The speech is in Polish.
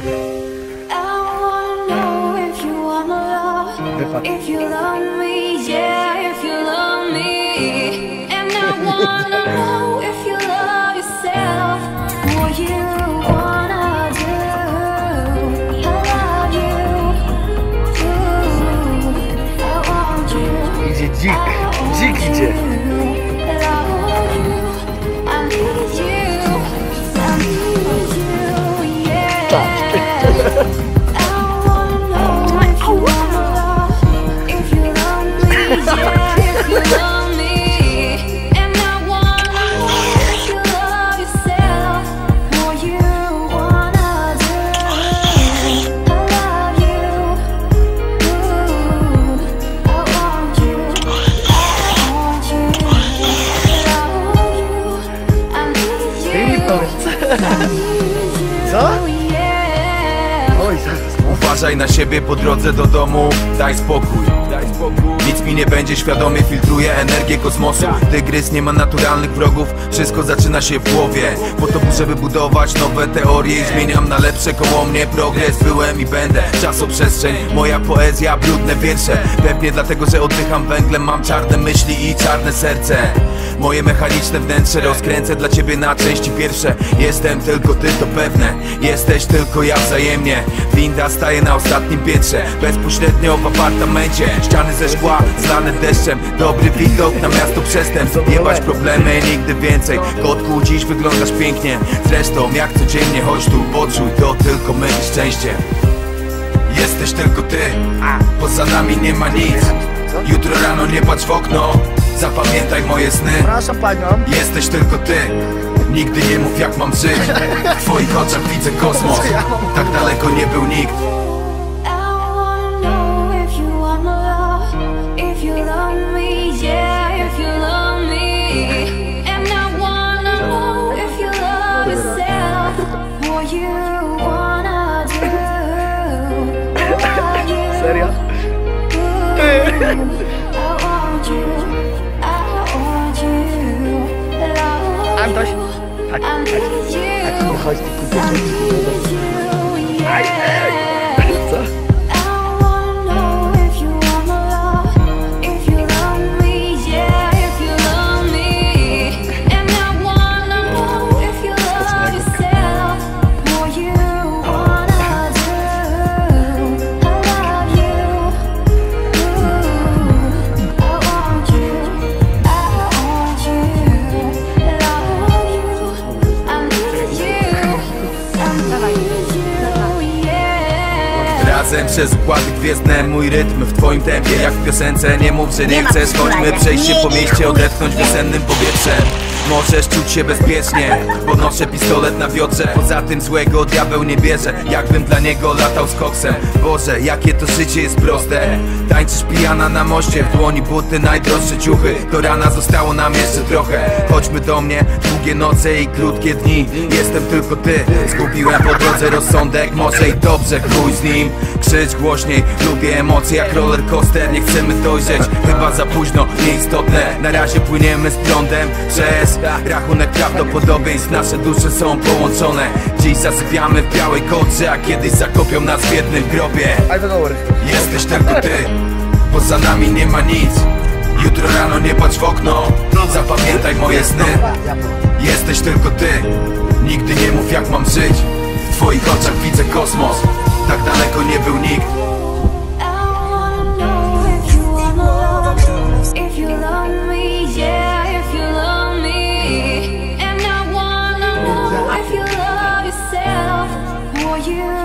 Wypadł. Idzie dzik, dzik idzie. Co? Oj, zaraz. Uważaj na siebie po drodze do domu, daj spokój. Nic mi nie będzie, świadomie filtruję energię kosmosu. Tygrys nie ma naturalnych wrogów, wszystko zaczyna się w głowie. Po to, żeby budować nowe teorie i zmieniam na lepsze koło mnie progres. Byłem i będę, czasoprzestrzeń, moja poezja, brudne wiersze. Pewnie dlatego, że oddycham węglem, mam czarne myśli i czarne serce. Moje mechaniczne wnętrze rozkręcę dla ciebie na części pierwsze. Jestem tylko ty, to pewne, jesteś tylko ja wzajemnie. Winda staje na ostatnim piętrze, bezpośrednio w apartamencie. Ściany ze szkła, zlane deszczem, dobry widok na miasto przestępstw. Jebać problemy, nigdy więcej. Kotku, dziś wyglądasz pięknie. Zresztą jak codziennie, chodź tu, poczuj to tylko my i szczęście. Jesteś tylko ty, poza nami nie ma nic. Jutro rano nie patrz w okno, zapamiętaj moje sny. Przepraszam panią. Jesteś tylko ty, nigdy nie mów jak mam żyć. W twoich oczach widzę kosmos, tak daleko nie był nikt. Serio? Antoś, tak, nie chodź, ty Aj, co? Razem przez układy gwiezdne, mój rytm w twoim tempie. Jak w piosence, nie mów, że nie chcesz. Chodźmy przejść się po mieście, odetchnąć wiosennym powietrzem. Możesz czuć się bezpiecznie, bo noszę pistolet na wiodrze. Poza tym złego diabeł nie bierze, jakbym dla niego latał z koksem. Boże, jakie to życie jest proste. Tańczysz pijana na moście, w dłoni buty, najdroższe ciuchy. Do rana zostało nam jeszcze trochę. Chodźmy do mnie, długie noce i krótkie dni. Jestem tylko ty, zgubiłem po drodze rozsądek. Może i dobrze, chuj z nim. Krzycz głośniej, lubię emocje jak roller coaster. Nie chcemy dojrzeć, chyba za późno, nieistotne. Na razie płyniemy z prądem przez rachunek prawdopodobieństw. Nasze dusze są połączone. Dziś zasypiamy w białej kołdrze, a kiedyś zakopią nas w jednym grobie. Jesteś tylko ty, poza nami nie ma nic. Jutro rano nie patrz w okno, zapamiętaj moje sny. Jesteś tylko ty, nigdy nie mów jak mam żyć. W twoich oczach widzę kosmos, tak daleko nie był nikt. You